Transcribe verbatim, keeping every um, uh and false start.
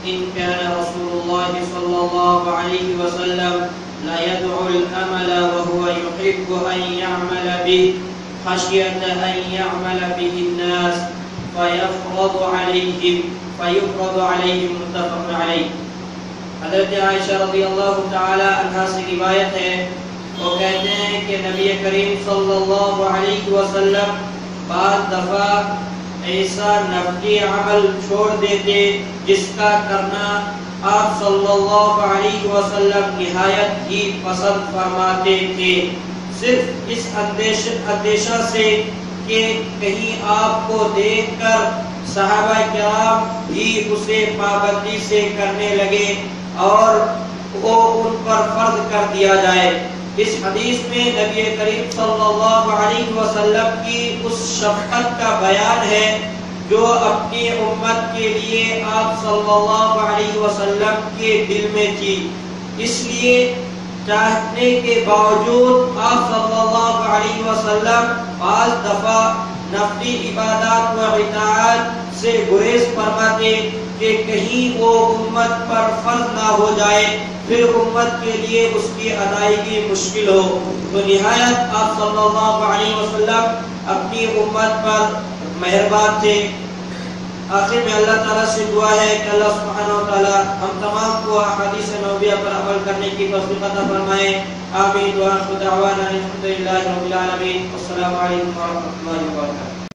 إن كان رسول الله صلى الله عليه وسلم لا يدعو الأمل وهو يحب أن يعمل به خشية أن يعمل به الناس فيفرض عليهم فيفرض عليهم متفق عليه. حضرت عائشہ رضی اللہ تعالی عنہا سے روایت ہے، وہ کہتے ہیں کہ نبی کریم صلی اللہ علیہ وسلم بعض دفعہ ایسا نفلی عمل چھوڑ دیتے جس کا کرنا آپ صلی اللہ علیہ وسلم نہایت ہی پسند فرماتے تھے، صرف اس اندیشہ سے کہ کہیں آپ کو دیکھ کر صحابہ کرام بھی اسے پابندی سے کرنے لگے اور وہ ان پر فرض کر دیا جائے۔ اس حدیث میں نبی کریم صلی اللہ علیہ وسلم کی اس شفقت کا بیان ہے جو اپنی امت کے لیے آپ صلی اللہ علیہ وسلم کے دل میں تھی، اس لیے چاہنے کے باوجود آپ صلی اللہ علیہ وسلم بعض دفعہ نفلی عبادات و اطاعت سے گریز فرماتے کہ کہیں وہ امت پر فرض نہ ہو جائے، پھر امت کے لیے اس کی ادائیگی مشکل ہو۔ تو نہایت آپ صلی اللہ علیہ وسلم اپنی امت پر مہربان تھے۔ آخر میں اللہ تعالیٰ سے دعا ہے کہ اللہ سبحانہ و تعالیٰ ہم تمام کو احادیث نبویہ پر عمل کرنے کی توفیق عطا فرمائے۔ آمین۔ وآخر دعوانا الحمد للہ رب العالمین۔ السلام علیکم ورحمۃ اللہ وبرکاتہ۔